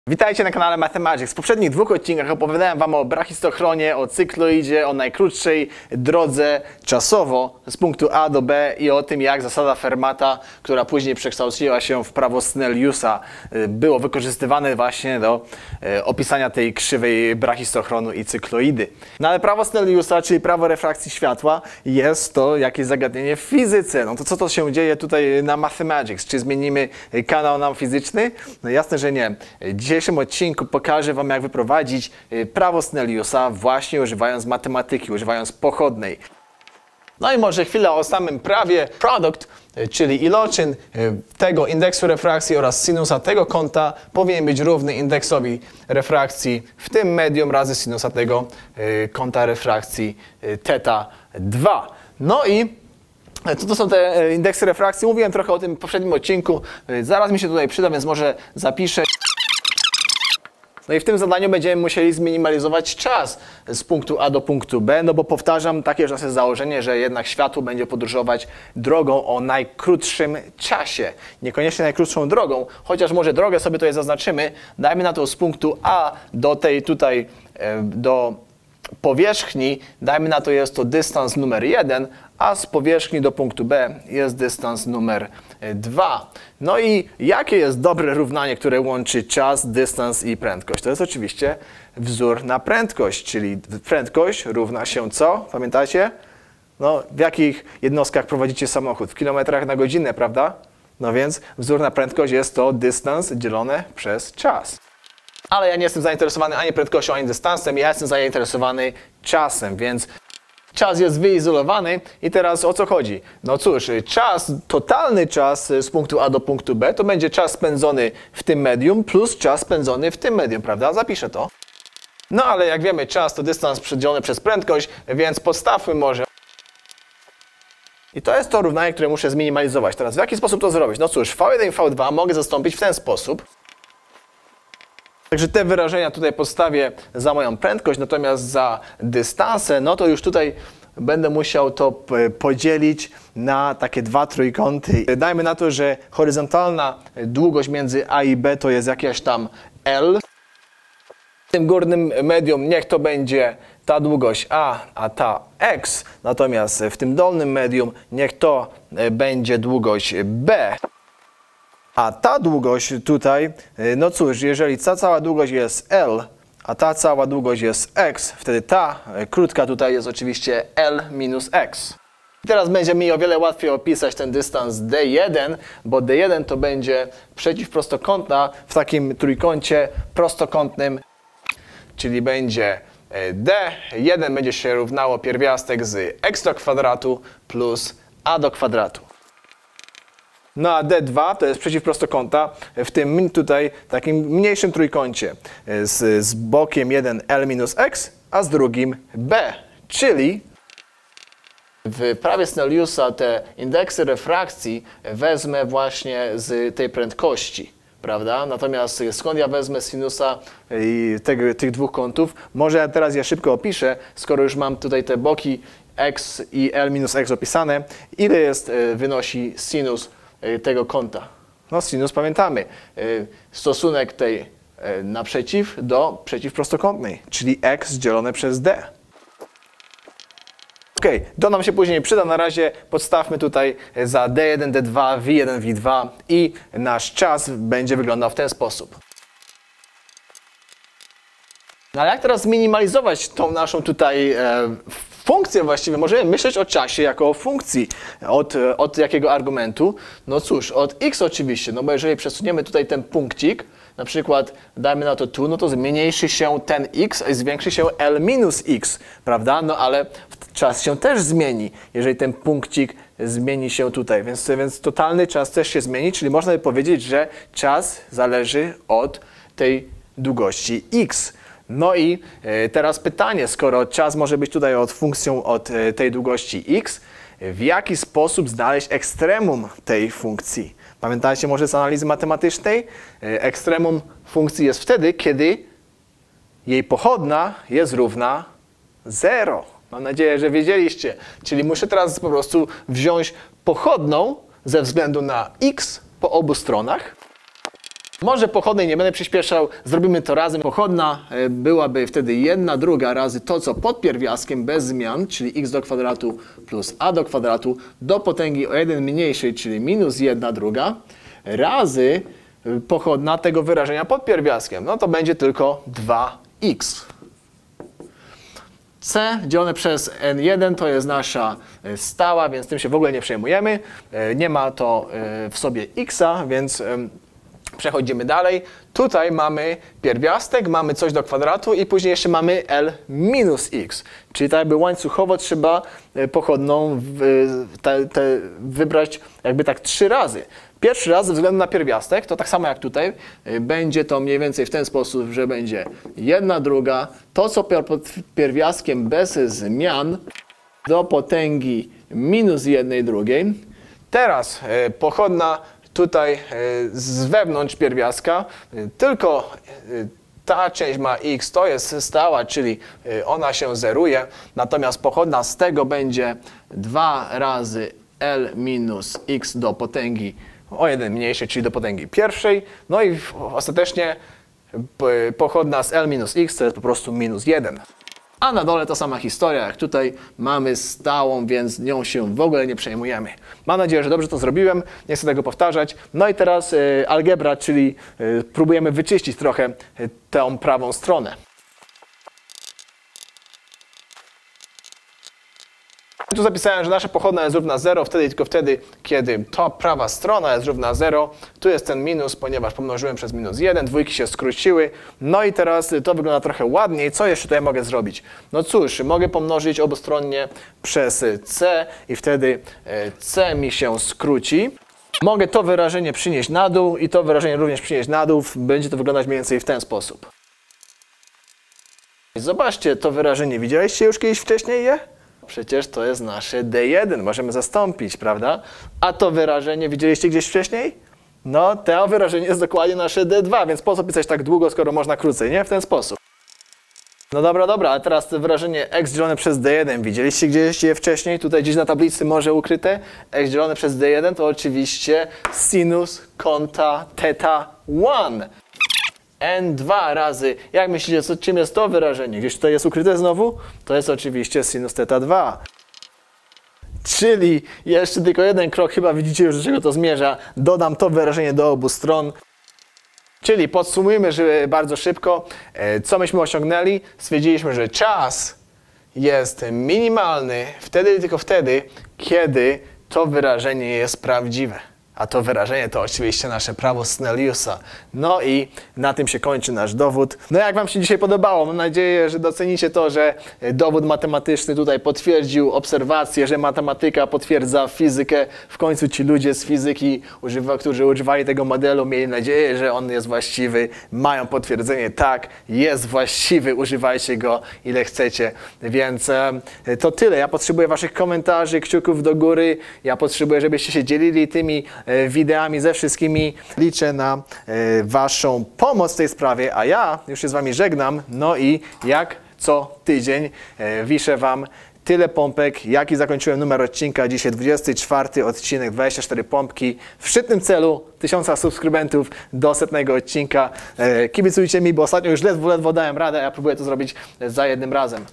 Witajcie na kanale Mathemagics. W poprzednich dwóch odcinkach opowiadałem Wam o brachistochronie, o cykloidzie, o najkrótszej drodze czasowo z punktu A do B i o tym, jak zasada Fermata, która później przekształciła się w prawo Snelliusa, było wykorzystywane właśnie do opisania tej krzywej brachistochronu i cykloidy. No ale prawo Snelliusa, czyli prawo refrakcji światła, jest to jakieś zagadnienie w fizyce. No to co to się dzieje tutaj na Mathemagics? Czy zmienimy kanał nam fizyczny? No jasne, że nie. W dzisiejszym odcinku pokażę Wam, jak wyprowadzić prawo Snelliusa właśnie używając matematyki, używając pochodnej. No i może chwilę o samym prawie. Product, czyli iloczyn tego indeksu refrakcji oraz sinusa tego kąta powinien być równy indeksowi refrakcji w tym medium razy sinusa tego kąta refrakcji θ 2. No i co to są te indeksy refrakcji? Mówiłem trochę o tym w poprzednim odcinku. Zaraz mi się tutaj przyda, więc może zapiszę. No i w tym zadaniu będziemy musieli zminimalizować czas z punktu A do punktu B, no bo powtarzam, takie już jest założenie, że jednak światło będzie podróżować drogą o najkrótszym czasie. Niekoniecznie najkrótszą drogą, chociaż może drogę sobie tutaj zaznaczymy. Dajmy na to z punktu A do tej tutaj, do powierzchni, dajmy na to jest to dystans numer 1, a z powierzchni do punktu B jest dystans numer 2. No i jakie jest dobre równanie, które łączy czas, dystans i prędkość? To jest oczywiście wzór na prędkość, czyli prędkość równa się co? Pamiętacie? No, w jakich jednostkach prowadzicie samochód? W kilometrach na godzinę, prawda? No więc wzór na prędkość jest to dystans dzielone przez czas. Ale ja nie jestem zainteresowany ani prędkością, ani dystansem, ja jestem zainteresowany czasem, więc czas jest wyizolowany i teraz o co chodzi? No cóż, czas, totalny czas z punktu A do punktu B to będzie czas spędzony w tym medium plus czas spędzony w tym medium, prawda? Zapiszę to. No ale jak wiemy, czas to dystans przedzielony przez prędkość, więc podstawmy może. I to jest to równanie, które muszę zminimalizować. Teraz w jaki sposób to zrobić? No cóż, V1 i V2 mogę zastąpić w ten sposób. Także te wyrażenia tutaj postawię za moją prędkość, natomiast za dystansę, no to już tutaj będę musiał to podzielić na takie dwa trójkąty. Dajmy na to, że horyzontalna długość między A i B to jest jakaś tam L. W tym górnym medium niech to będzie ta długość a ta x, natomiast w tym dolnym medium niech to będzie długość B. A ta długość tutaj, no cóż, jeżeli ta cała długość jest L, a ta cała długość jest x, wtedy ta krótka tutaj jest oczywiście L minus x. I teraz będzie mi o wiele łatwiej opisać ten dystans D1, bo D1 to będzie przeciwprostokątna w takim trójkącie prostokątnym, czyli będzie D1 będzie się równało pierwiastek z x do kwadratu plus a do kwadratu. No a D2 to jest przeciwprostokąta w tym tutaj takim mniejszym trójkącie z bokiem jeden L minus x, a z drugim B. Czyli w prawie Snelliusa te indeksy refrakcji wezmę właśnie z tej prędkości, prawda? Natomiast skąd ja wezmę sinusa tych dwóch kątów? Może ja teraz je szybko opiszę, skoro już mam tutaj te boki x i L minus x opisane. Ile wynosi sinus tego kąta? No sinus pamiętamy. Stosunek tej naprzeciw do przeciwprostokątnej, czyli x dzielone przez d. Ok, to nam się później przyda. Na razie podstawmy tutaj za D1, D2, V1, V2 i nasz czas będzie wyglądał w ten sposób. No ale jak teraz zminimalizować tą naszą tutaj funkcję właściwie? Możemy myśleć o czasie jako o funkcji. Od jakiego argumentu? No cóż, od x oczywiście, no bo jeżeli przesuniemy tutaj ten punkcik, na przykład dajmy na to tu, no to zmniejszy się ten x i zwiększy się L minus x, prawda? No ale czas się też zmieni, jeżeli ten punkcik zmieni się tutaj, więc totalny czas też się zmieni, czyli można by powiedzieć, że czas zależy od tej długości x. No i teraz pytanie, skoro czas może być tutaj funkcją od tej długości x, w jaki sposób znaleźć ekstremum tej funkcji? Pamiętajcie może z analizy matematycznej? Ekstremum funkcji jest wtedy, kiedy jej pochodna jest równa 0. Mam nadzieję, że wiedzieliście. Czyli muszę teraz po prostu wziąć pochodną ze względu na x po obu stronach Może pochodnej nie będę przyspieszał, zrobimy to razem. Pochodna byłaby wtedy 1/2 razy to, co pod pierwiastkiem bez zmian, czyli x do kwadratu plus a do kwadratu do potęgi o 1 mniejszej, czyli minus 1/2 razy pochodna tego wyrażenia pod pierwiastkiem. No to będzie tylko 2x. C dzielone przez n1 to jest nasza stała, więc tym się w ogóle nie przejmujemy. Nie ma to w sobie x'a, więc przechodzimy dalej. Tutaj mamy pierwiastek, mamy coś do kwadratu i później jeszcze mamy L minus x. Czyli tak jakby łańcuchowo trzeba pochodną wybrać jakby tak 3 razy. Pierwszy raz ze względu na pierwiastek, to tak samo jak tutaj, będzie to mniej więcej w ten sposób, że będzie 1/2, to co pod pierwiastkiem bez zmian do potęgi minus 1/2. Teraz pochodna tutaj z wewnątrz pierwiastka, tylko ta część ma x, to jest stała, czyli ona się zeruje, natomiast pochodna z tego będzie 2 razy L minus x do potęgi o 1 mniejszej, czyli do potęgi pierwszej. No i ostatecznie pochodna z L minus x to jest po prostu minus 1. A na dole ta sama historia, jak tutaj mamy stałą, więc nią się w ogóle nie przejmujemy. Mam nadzieję, że dobrze to zrobiłem, nie chcę tego powtarzać. No i teraz algebra, czyli próbujemy wyczyścić trochę tę prawą stronę. Tu zapisałem, że nasza pochodna jest równa 0 tylko wtedy, kiedy ta prawa strona jest równa 0. Tu jest ten minus, ponieważ pomnożyłem przez minus 1, dwójki się skróciły. No i teraz to wygląda trochę ładniej. Co jeszcze tutaj mogę zrobić? No cóż, mogę pomnożyć obustronnie przez c i wtedy c mi się skróci. Mogę to wyrażenie przynieść na dół i to wyrażenie również przynieść na dół. Będzie to wyglądać mniej więcej w ten sposób. Zobaczcie to wyrażenie. Widzieliście już kiedyś wcześniej je? Przecież to jest nasze D1, możemy zastąpić, prawda? A to wyrażenie widzieliście gdzieś wcześniej? No, to wyrażenie jest dokładnie nasze D2, więc po co pisać tak długo, skoro można krócej, nie? W ten sposób. No dobra, a teraz to wyrażenie x dzielone przez D1. Widzieliście gdzieś je wcześniej? Tutaj gdzieś na tablicy może ukryte. X dzielone przez D1 to oczywiście sinus kąta θ 1. N2 razy, jak myślicie, czym jest to wyrażenie? Gdzieś tutaj jest ukryte znowu? To jest oczywiście sinus θ2. Czyli jeszcze tylko jeden krok, chyba widzicie już, do czego to zmierza. Dodam to wyrażenie do obu stron. Czyli podsumujmy, że bardzo szybko, co myśmy osiągnęli. Stwierdziliśmy, że czas jest minimalny tylko wtedy, kiedy to wyrażenie jest prawdziwe. A to wyrażenie to oczywiście nasze prawo Snelliusa. No i na tym się kończy nasz dowód. No jak Wam się dzisiaj podobało? Mam nadzieję, że docenicie to, że dowód matematyczny tutaj potwierdził obserwację, że matematyka potwierdza fizykę. W końcu ci ludzie z fizyki, którzy używali tego modelu, mieli nadzieję, że on jest właściwy. Mają potwierdzenie, tak, jest właściwy, używajcie go ile chcecie. Więc to tyle. Ja potrzebuję Waszych komentarzy, kciuków do góry. Ja potrzebuję, żebyście się dzielili tymi wideami ze wszystkimi. Liczę na Waszą pomoc w tej sprawie, a ja już się z Wami żegnam. No i jak co tydzień wiszę Wam tyle pompek, jaki zakończyłem numer odcinka. Dzisiaj 24 odcinek, 24 pompki w szczytnym celu 1000 subskrybentów do 100 odcinka. Kibicujcie mi, bo ostatnio już ledwo dałem radę, a ja próbuję to zrobić za jednym razem.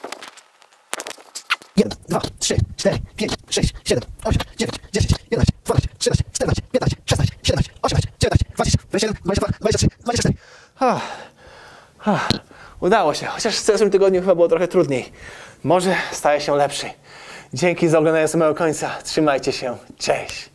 1, 2, 3, 4, 5, 6, 7, 8, 9, 10, 11, 12, 13, 14, 15, 16, 17, 18, 19, 20, 21, 22, 23, 24. Udało się, chociaż w zeszłym tygodniu chyba było trochę trudniej. Może staje się lepszy. Dzięki za oglądanie samego końca. Trzymajcie się. Cześć.